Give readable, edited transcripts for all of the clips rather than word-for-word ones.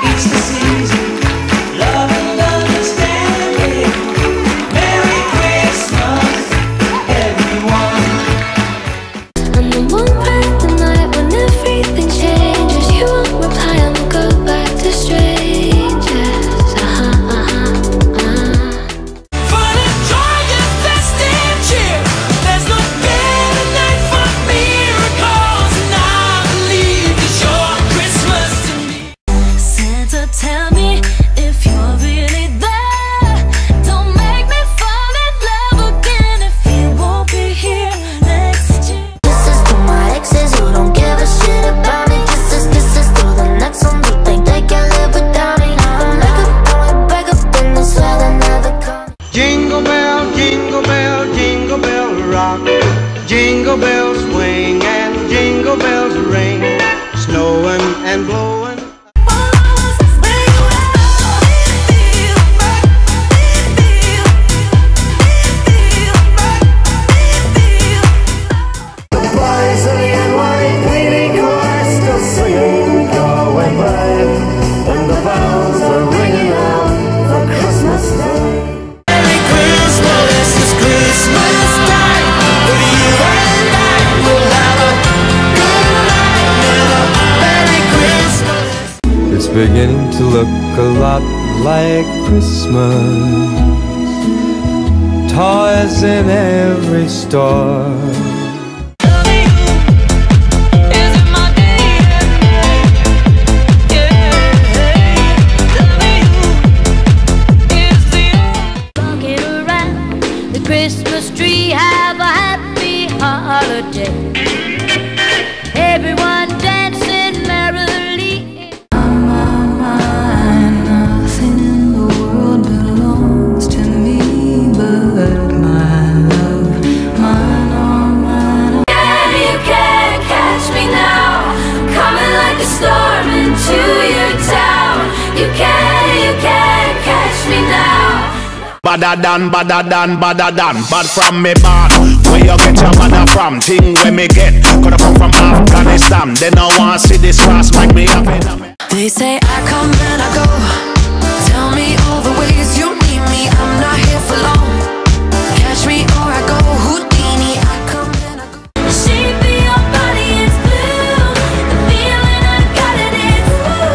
It's the season, love and understanding. Merry Christmas, everyone. And the one bright the night when everything changes, you won't reply and we'll go back to strangers. For the joy and festive cheer, there's no better night for miracles, and I believe it's your Christmas to me. Santa, tell me if you're really there. Don't make me fall in love again if you won't be here next year. Kisses to my exes who don't give a shit about me. Kisses to the next one who think they can live without me. I'll make up and we break up in this weather never comes. Jingle bell, jingle bell rock. Jingle bells swing and jingle bells ring. Snowing and blowing. The boys of the white lady chorus still singing Galway Bride, and the bells are ringing out for Christmas Day. Merry Christmas, it's Christmas time. But you and I will have a good night and a Merry Christmas. It's beginning to look a lot like Christmas. Toys in every store. Walking around the Christmas tree, have a happy holiday. Everyone dancing merrily. Nothing in the world belongs to me but my love, mine, all mine. You can't catch me now, coming like a storm into your town. You can't catch me now. Badder than, bad from me bad. Where you get your mother from? Thing where me get. Coulda come from Afghanistan. They no want see this fast make me happy. They say I come and I go. Tell me all the ways you need me. I'm not here for long. Catch me or I go Houdini. I come and I go. Shape of your body is blue. The feeling I got it is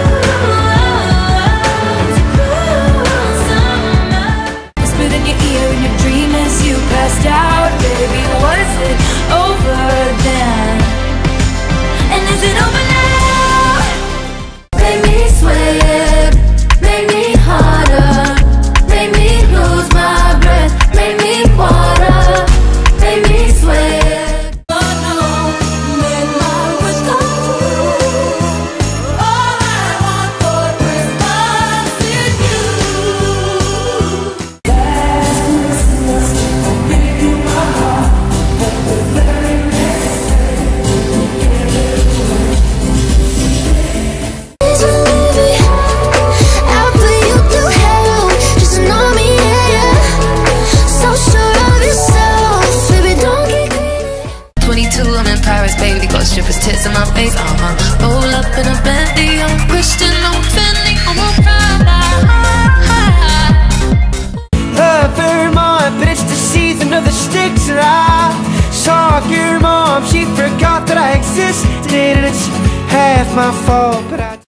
it's a cruel summer. Whispered in your ear in your dream as you passed out. Baby, was it over then? And is it over now? Make me sweat, make me harder, make me lose my breath, make me water, make me sweat. Oh no, make my wish come true. All I want for Christmas is you. I'll put you through hell, just to know me, yeah. So sure of yourself, baby, don't get greedy. 22, I'm in Paris, baby. Got strippers, tits in my face. Roll up in a Bentley, I'm Christian, I'm Fendi, I'm a Prada. Vermont, but it's the season of the sticks. And I saw your mom, she forgot that I existed, and it's half my fault, but I